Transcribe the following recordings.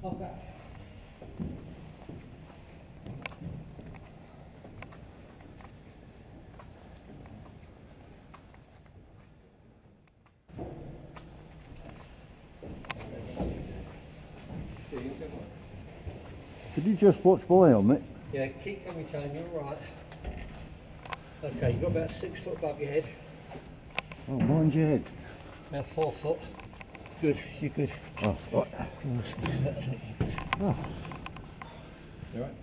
Okay. Could you just watch my helmet? Yeah, keep every time, you're right. Okay, you've got about 6 foot above your head. Oh, mind your head. About 4 foot. Good, you're good. Oh, right. Oh. You alright?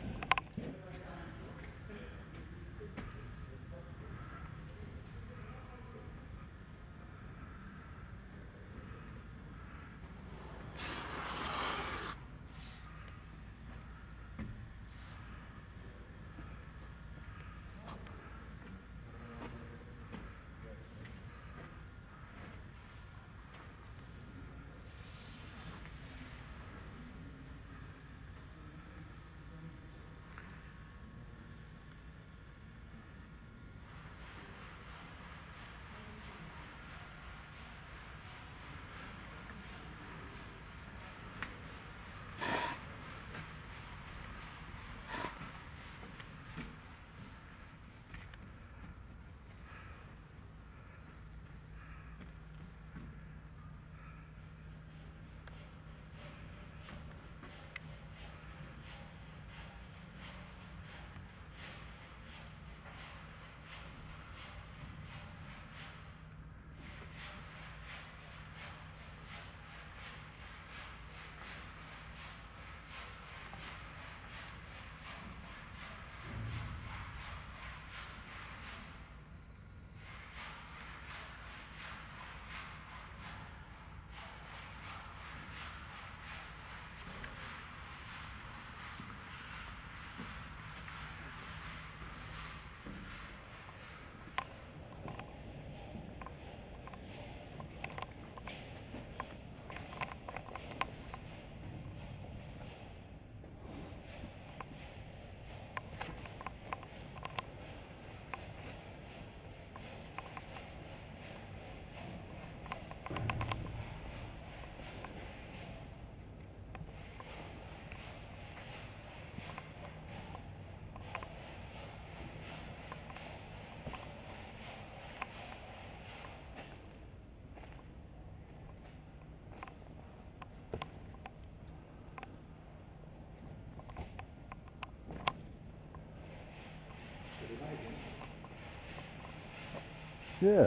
Yeah.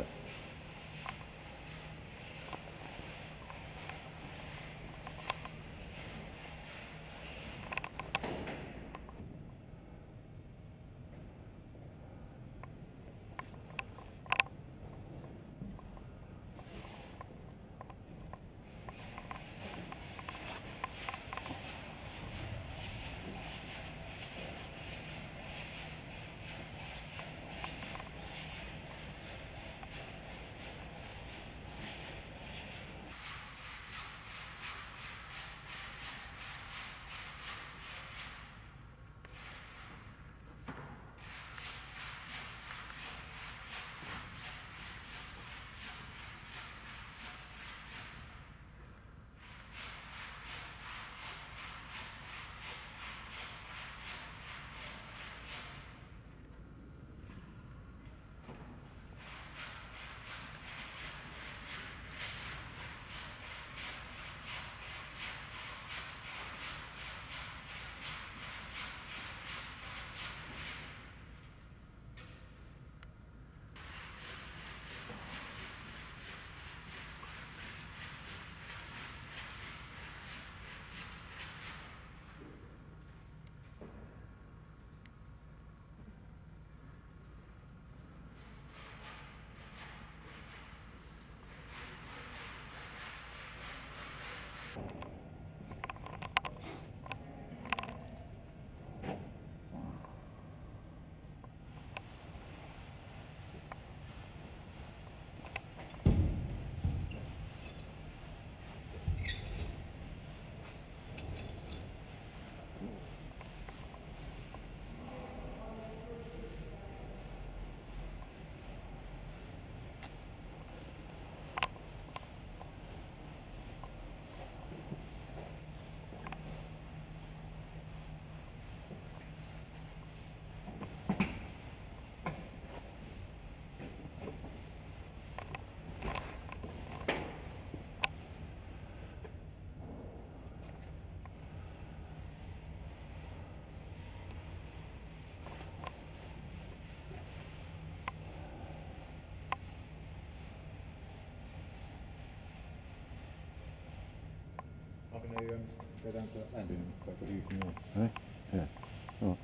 Go down to that landing and that's what you can Eh? Yeah. Oh.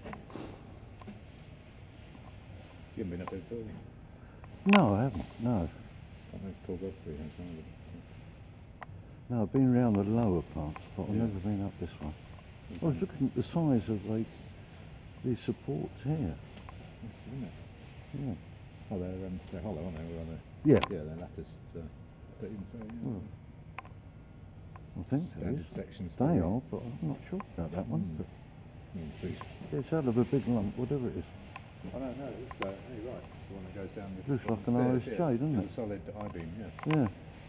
You haven't been up there before, have you? No, I haven't. No. Can't make tall God free hands, either. No, I've been around the lower parts, but I've Yeah. never been up this one. I was looking at the size of these supports here. Isn't it? Yeah. Oh, they're hollow, aren't they? Or are they? Yeah. Yeah, they're latticed. But even so, yeah. Well, I think so. Standard sections. They are, but I'm not sure about that one. But it's out of a big lump, whatever it is. I don't know, it's you're right. It's the one that goes down the Looks like an stairs, Irish jade, doesn't it? It's a solid I-beam, yeah. Yeah.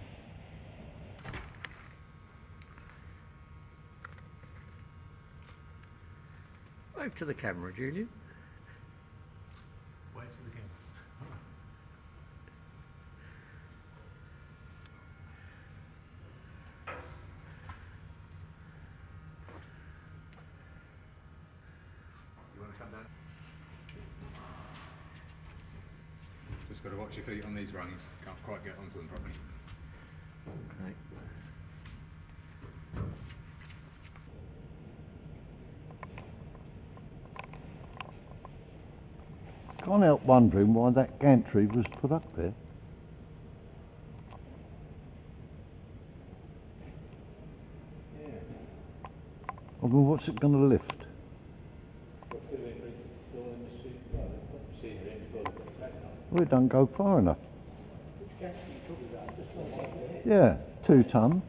Wave to the camera, Julian. Wave to the camera. You want to come down? Just got to watch your feet on these rungs. Can't quite get onto them properly. Okay. Can't help wondering why that gantry was put up there. I mean, what's it going to lift? Well, it don't go far enough. Yeah, 2 ton.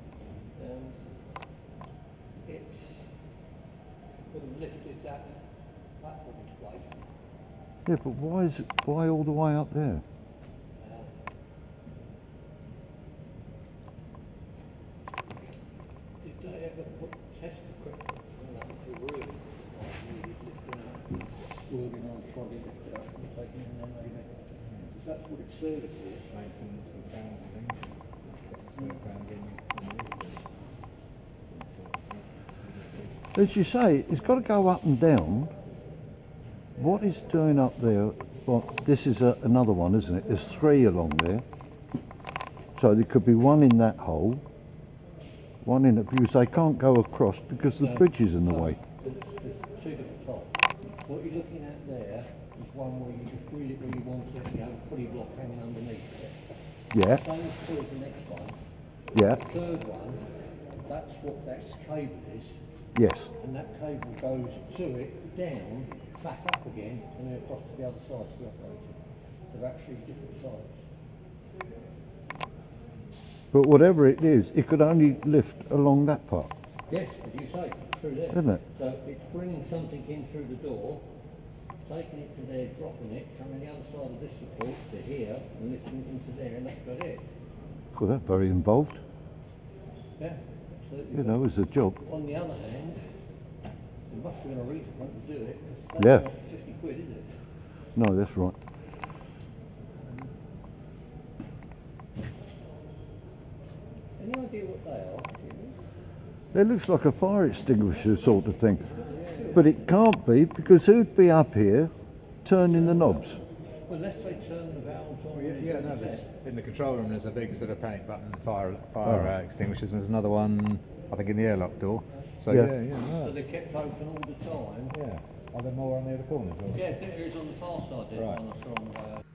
It's sort of lifted that platform in place. Yeah, but why all the way up there? Did they ever put test equipment on that to really swerving on trolley lifted up and taking it and then maybe? Because that's what it's served for. Maintenance and pounds and things. As you say, it's got to go up and down. What it's doing up there, well, this is another one, isn't it? There's 3 along there. So there could be one in that hole, one in it, because they can't go across because the bridge is in the way. There's 2 different types. What you're looking at there is one where you just really want to, fully block hanging underneath it. Yeah, Same as the next one. yeah, The third one, that's what that cable is. yes. And that cable goes to it, down, back up again, and then across to the other side to the operator. They're actually different sides. But whatever it is, it could only lift along that part, Yes, as you say, through there. isn't it? So it's bringing something in through the door, taking it to there, dropping it, coming the other side of this support to here, and lifting it into there, and that's about it. Well, that's very involved. Yeah, absolutely. You know, it's a job. On the other hand, you must have been a reason for them to do it. Yeah. That's not 50 quid, is it? No, that's right. Any idea what they are? It looks like a fire extinguisher sort of thing. But it can't be, because who'd be up here turning the knobs? Well, unless they turn the valves on. Yeah, no, in the control room there's a big sort of panic button, fire extinguishers, and there's another one, I think, in the airlock door. So Yeah. So they're kept open all the time. Yeah. Are there more on the other corners? Yeah, I think there is on the far side there, Right. one I saw on the way over.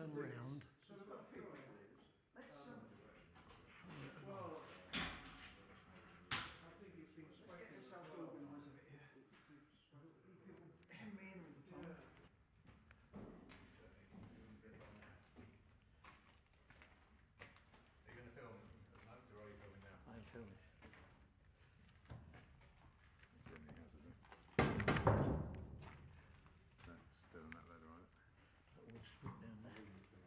turn round. So they've got a few ideas. Let's well, I think it's been let's get ourselves organised a bit here. People hem me in all the time. Are you going to film at the moment, or are you filming now? I'm filming. Certainly has, isn't it? That's still on that leather on it. That will slip down there.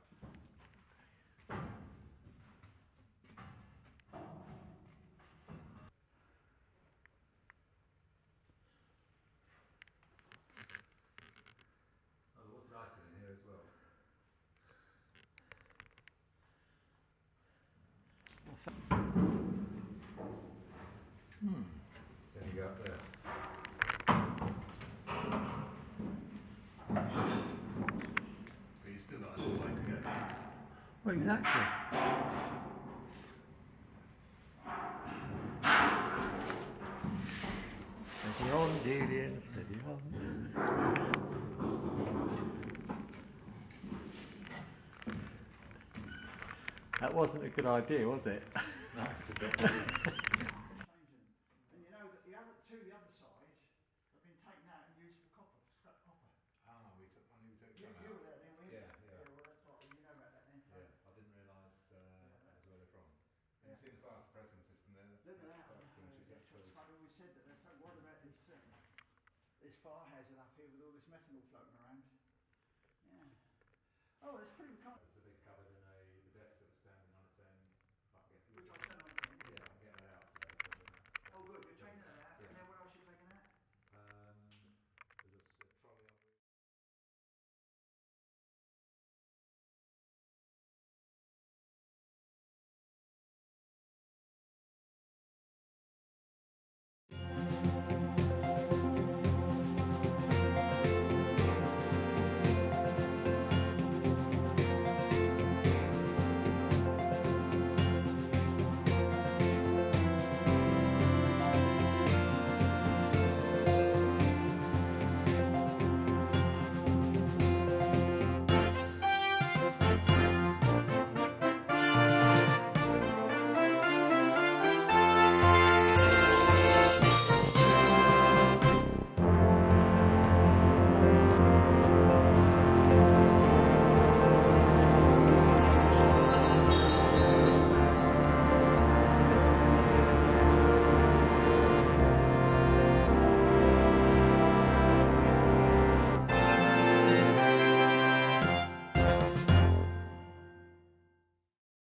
Oh, there was lighting in here as well. Then you go up there. But you've still got a little way to go. Well, exactly. Steady on, Julian, steady on. That wasn't a good idea, was it? No, And you know that the other side have been taken out and used for copper, for scrap copper. Ah, we took some You out. were there then, weren't you? Yeah. Well, that's right. You know about that then. Yeah, I didn't realise that was where they're from. And you see the fire suppressing system there? Look at that. Fire extinguishers, That's that's what's funny. We said that they're so worried about this fire hazard up here with all this methanol floating around. Yeah. Oh, it's pretty.